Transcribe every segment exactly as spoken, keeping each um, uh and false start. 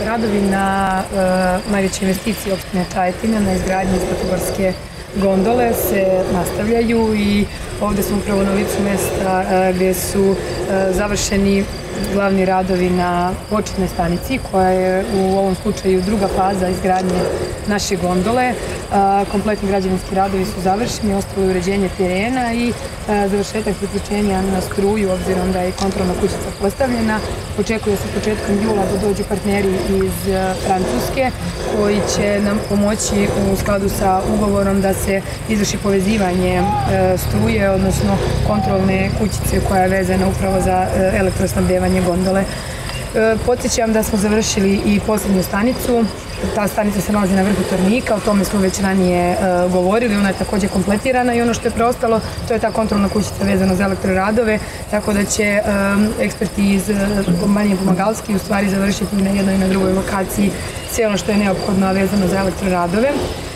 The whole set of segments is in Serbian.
radovi na najveće investicije opštine Čajetina, na izgradnji Zlatiborske gondole se nastavljaju i ovde smo upravo na licu mesta gdje su završeni glavni radovi na početnoj stanici, koja je u ovom slučaju druga faza izgradnje naše gondole. Kompletni građevinski radovi su završeni, ostalo je uređenje terena i završetak priključenja na struju, obzirom da je kontrolna kućica postavljena. Očekuje se početkom jula da dođu partneri iz Francuske koji će nam pomoći u skladu sa ugovorom da se izvrši povezivanje struje, odnosno kontrolne kućice koja je vezana upravo za elektrosnabdevanje gondole. Podsjećam da smo završili i posljednju stanicu. Ta stanica se nalazi na vrhu Tornika, o tome smo već ranije govorili, ona je također kompletirana i ono što je preostalo, to je ta kontrolna kućica vezana za elektroradove, tako da će eksperti iz kompanije Pomagalski u stvari završiti na jednoj i na drugoj lokaciji sve ono što je neophodno vezano za elektroradove.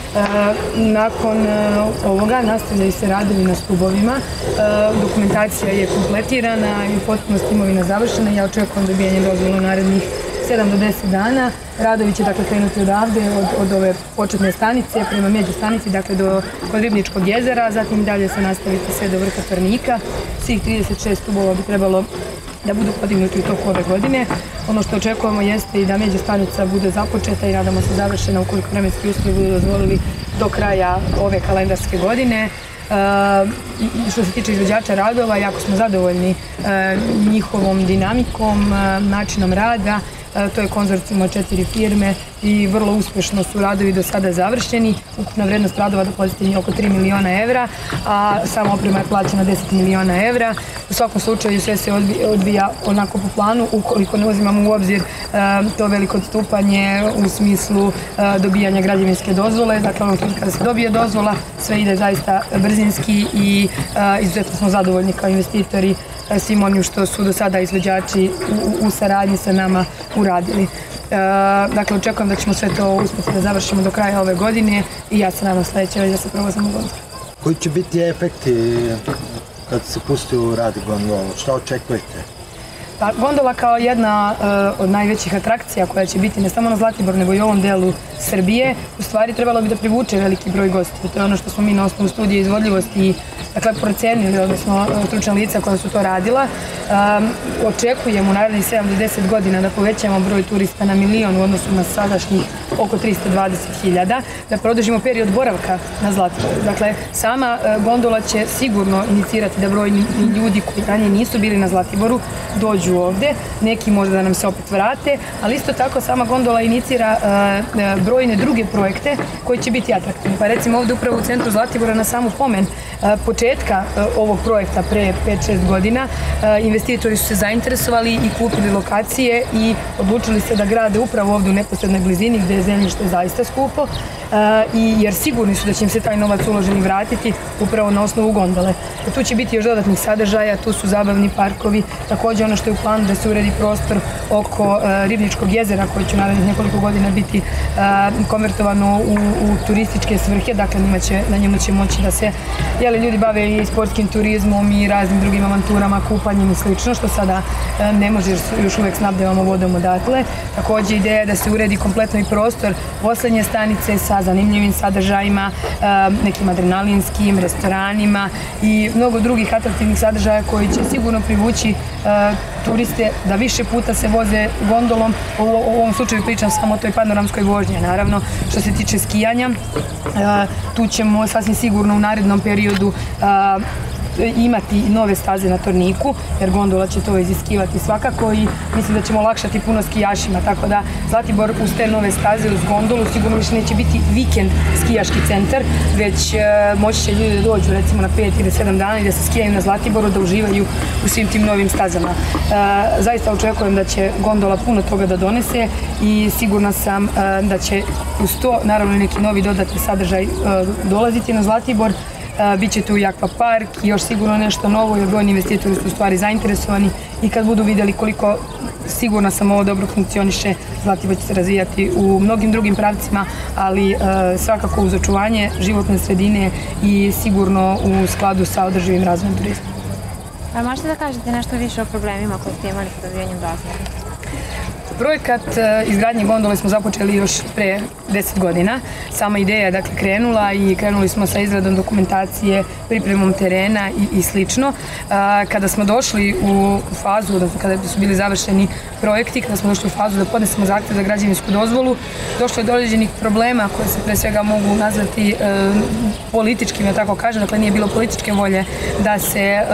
Nakon ovoga nastavljaju se radovi na stubovima, dokumentacija je kompletirana i u potpunosti imovina završena. Ja očekujem dobijanje dozvola u narednih sedam do deset dana. Radovi će dakle krenuti odavde, od, od ove početne stanice prema međustanici, dakle do kod Ribničkog jezera, zatim dalje se nastaviti sve do vrha Tornika. Svih trideset šest stubova bi trebalo da budu podignuti u toku ove godine. Ono što očekujemo jeste i da međustanica bude započeta i nadamo se završena ukoliko vremenski uslovi budu dozvolili do kraja ove kalendarske godine. I što se tiče izvođača radova, jako smo zadovoljni njihovom dinamikom, načinom rada. To je konzorcijum od četiri firme i vrlo uspješno su radovi do sada završeni. Ukupna vrednost radova do pozitivnje oko tri miliona evra, a sama oprema je plaćena deset miliona evra. U svakom slučaju sve se odvija onako po planu, ukoliko ne uzimamo u obzir to veliko odstupanje u smislu dobijanja građevinske dozvole. Dakle, ono kada se dobije dozvola, sve ide zaista brzinski i izuzetno smo zadovoljni kao investitori svim onim što su do sada izvođači u saradnji sa nama uradili. Dakle, očekujem da ćemo sve to uspjeti da završimo do kraja ove godine i ja se nadam sljedeće već da se provozimo gondolu. Koji će biti efekti kad se pusti u rad gondolu? Šta očekujete? Pa, gondola kao jedna uh, od najvećih atrakcija koja će biti ne samo na Zlatiboru nego i u ovom delu Srbije, u stvari trebalo bi da privuče veliki broj gostiju. To je ono što smo mi na osnovu studije izvodljivosti i dakle, procenili, odnosno stručna lica koja su to radila. Um, očekujemo u narednih sedam do deset godina da povećamo broj turista na milion u odnosu na sadašnjih oko tristo dvadeset hiljada, da produžimo period boravka na Zlatiboru. Dakle, sama uh, gondola će sigurno inicirati da brojni ljudi koji ranije nisu bili na Zlatiboru dođu ovde, neki možda da nam se opet vrate, ali isto tako sama gondola inicira uh, brojne druge projekte koji će biti atraktivni. Pa recimo ovde upravo u centru Zlatibora na samu pomen uh, početka uh, ovog projekta pre pet šest godina uh, investitori su se zainteresovali i kupili lokacije i odlučili se da grade upravo ovde u neposrednoj blizini gde je zemljište zaista skupo uh, i jer sigurni su da će im se taj novac uloženi vratiti upravo na osnovu gondole. Tu će biti još dodatnih sadržaja, tu su zabavni parkovi, također ono što je u planu da se uredi prostor oko uh, Ribničkog jezera koji će u narednih nekoliko godina biti uh, konvertovano u, u turističke svrhe, dakle njima će, na njemu će moći da se jeli, ljudi bave i sportskim turizmom i raznim drugim avanturama, kupanjem i slično, što sada uh, ne može jer još uvijek snabdevamo vodom odatle. Također ideja je da se uredi kompletno i prostor poslednje stanice sa zanimljivim sadržajima, uh, nekim adrenalinskim, restoranima i mnogo drugih atraktivnih sadržaja koji će sigurno privući uh, turiste da više puta se voze gondolom. U, u ovom slučaju pričam samo o toj panoramskoj vožnji. Naravno, što se tiče skijanja, uh, tu ćemo sasvim sigurno u narednom periodu uh, imati nove staze na Torniku, jer gondola će to iziskivati svakako i mislim da ćemo olakšati puno skijašima, tako da Zlatibor uz te nove staze, uz gondolu, sigurno više neće biti vikend skijaški centar, već e, moći će ljudi da dođu recimo na pet ili sedam dana i da se skijaju na Zlatiboru, da uživaju u svim tim novim stazama. E, zaista očekujem da će gondola puno toga da donese i sigurna sam e, da će uz to naravno neki novi dodatni sadržaj e, dolaziti na Zlatibor. Uh, Biće tu i akvapark i još sigurno nešto novo jer brojni investitori su u stvari zainteresovani i kad budu vidjeli koliko sigurno sam ovo dobro funkcioniše, Zlatibor će se razvijati u mnogim drugim pravcima, ali uh, svakako uz očuvanje životne sredine i sigurno u skladu sa održivim razvojem turizma. A možete da kažete nešto više o problemima koje ste imali sa dobijanjem dozvola? Projekat izgradnje gondole smo započeli još pre deset godina. Sama ideja je dakle krenula i krenuli smo sa izradom dokumentacije, pripremom terena i, i slično. Kada smo došli u fazu, odnosno kada su bili završeni projekti, kada smo došli u fazu da podnesemo zahtev za građevinsku dozvolu, došlo je do određenih problema koje se pre svega mogu nazvati e, političkim, ja tako kažem, dakle nije bilo političke volje da se e,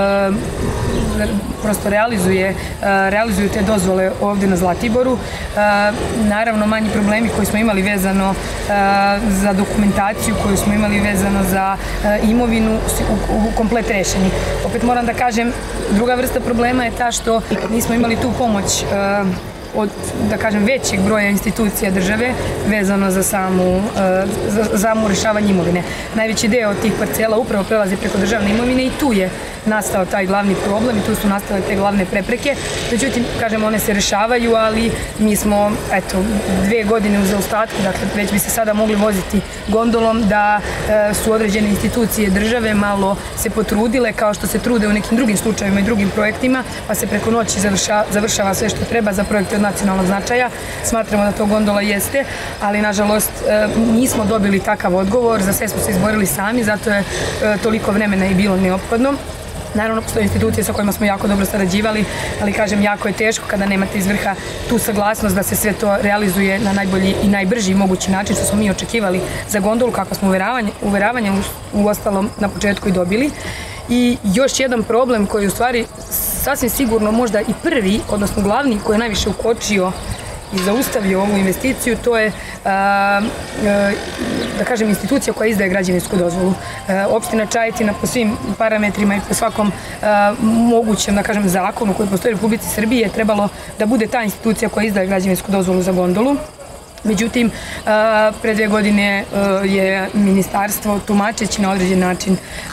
prosto realizuje, realizuju te dozvole ovdje na Zlatiboru. Naravno, manji problemi koji smo imali vezano za dokumentaciju, koju smo imali vezano za imovinu, u komplet rešeni. Opet moram da kažem, druga vrsta problema je ta što nismo imali tu pomoć od, da kažem, većeg broja institucija države vezano za samu, za, za samu rešavanje imovine. Najveći deo tih parcela upravo prelazi preko državne imovine i tu je nastao taj glavni problem i tu su nastale te glavne prepreke. Međutim, kažem, one se rešavaju, ali mi smo, eto, dve godine u zaostatku, dakle, već bi se sada mogli voziti gondolom, da e, su određene institucije države malo se potrudile, kao što se trude u nekim drugim slučajevima i drugim projektima, pa se preko noći završa, završava sve što treba za projekte od nacionalnog značaja. Smatramo da to gondola jeste, ali nažalost e, nismo dobili takav odgovor, za sve smo se izborili sami, zato je e, toliko vremena i bilo neophodno. Naravno, postoje institucije sa kojima smo jako dobro sarađivali, ali kažem, jako je teško kada nemate iz vrha tu saglasnost da se sve to realizuje na najbolji i najbrži mogući način, što smo mi očekivali za gondolu, kako smo uveravanje, uveravanje u, u ostalom na početku i dobili. I još jedan problem koji u stvari sasvim sigurno možda i prvi, odnosno glavni, koji je najviše ukočio i zaustavio ovu investiciju, to je, a, a, da kažem, institucija koja izdaje građevinsku dozvolu. A, opština Čajetina po svim parametrima i po svakom a, mogućem, da kažem, zakonu koji postoji u Republici Srbiji je trebalo da bude ta institucija koja izdaje građevinsku dozvolu za gondolu. Međutim, pre dve godine je ministarstvo, tumačeći na određen način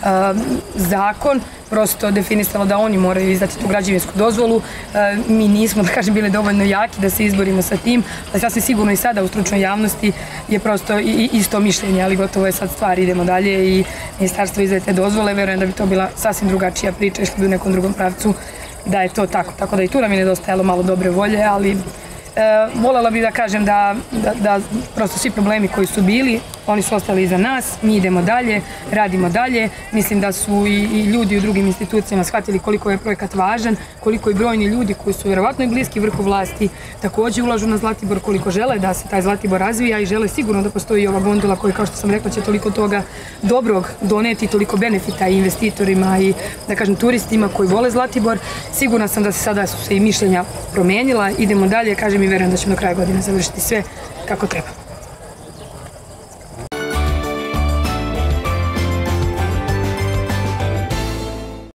zakon, prosto definisalo da oni moraju izdati tu građevinsku dozvolu. Mi nismo, da kažem, bili dovoljno jaki da se izborimo sa tim, ali sasvim sigurno i sada u stručnoj javnosti je prosto isto mišljenje, ali gotovo je sad stvar, idemo dalje i ministarstvo izdaje te dozvole. Verujem da bi to bila sasvim drugačija priča, išli bi u nekom drugom pravcu da je to tako. Tako da i tu nam je nedostajalo malo dobre volje, ali E, voljela bih da kažem da, da, da prosto svi problemi koji su bili, oni su ostali iza nas, mi idemo dalje, radimo dalje. Mislim da su i, i ljudi u drugim institucijama shvatili koliko je projekat važan, koliko i brojni ljudi koji su vjerovatno i bliski vrhu vlasti također ulažu na Zlatibor, koliko žele da se taj Zlatibor razvija i žele sigurno da postoji i ova gondola koja, kao što sam rekla, će toliko toga dobrog doneti, toliko benefita i investitorima i, da kažem, turistima koji vole Zlatibor. Sigurna sam da se sada su se i mišljenja promenila, idemo dalje, kažem i verujem da ćemo do kraja godine završiti sve kako treba.